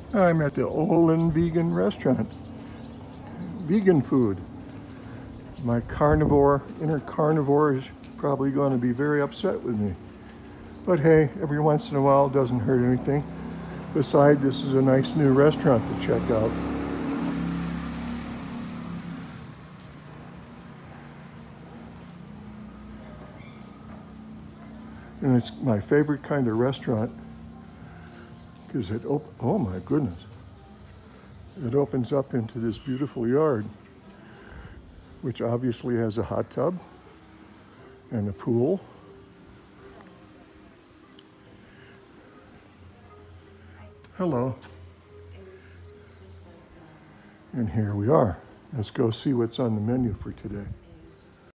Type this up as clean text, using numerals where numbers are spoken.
I'm at the Ol-Lin Vegan restaurant. Vegan food. My inner carnivore is probably going to be very upset with me. But hey, every once in a while it doesn't hurt anything. Besides, this is a nice new restaurant to check out. And it's my favorite kind of restaurant because oh my goodness. It opens up into this beautiful yard, which obviously has a hot tub and a pool. Hello. And here we are. Let's go see what's on the menu for today.